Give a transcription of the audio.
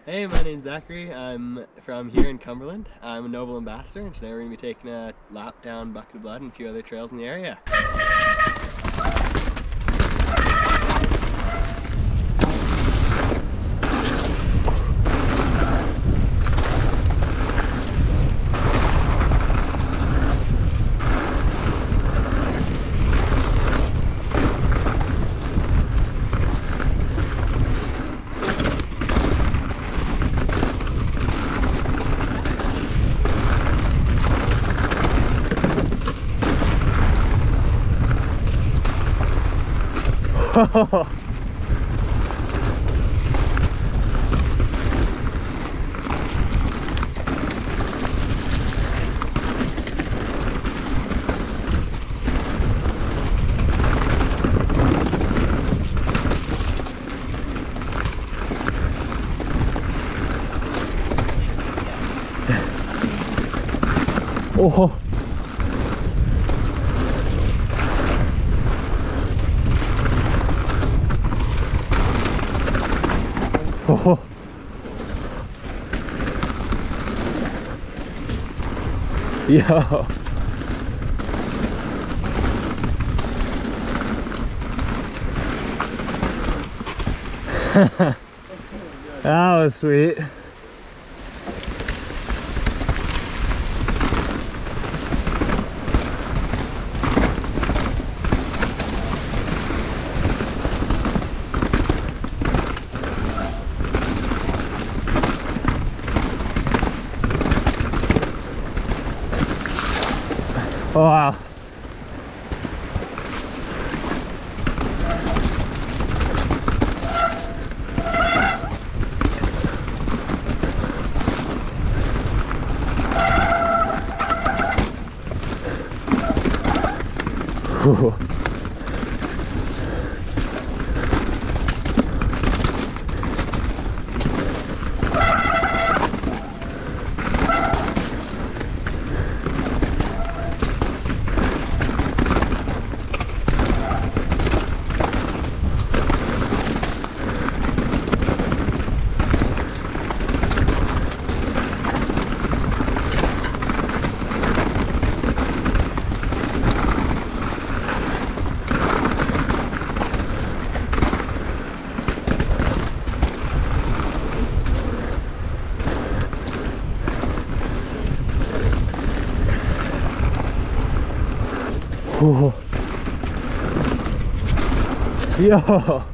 Hey, my name's Zachary. I'm from here in Cumberland. I'm a NOBL ambassador, and today we're going to be taking a lap down Bucket of Blood and a few other trails in the area. Oh. Oh. Yo. That was sweet. Oh, wow. Ooh. Yo.